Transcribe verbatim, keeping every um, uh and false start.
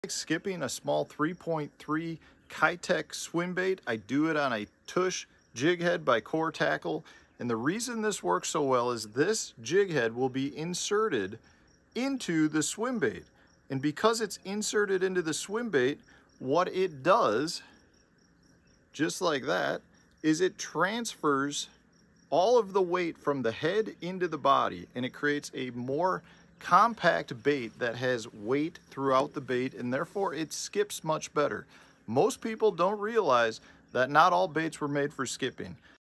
Skipping a small three point three Kitech swim bait. I do it on a TUSH jig head by Core Tackle, and the reason this works so well is this jig head will be inserted into the swim bait, and because it's inserted into the swim bait, what it does, just like that, is it transfers all of the weight from the head into the body, and it creates a more compact bait that has weight throughout the bait, and therefore it skips much better. Most people don't realize that not all baits were made for skipping.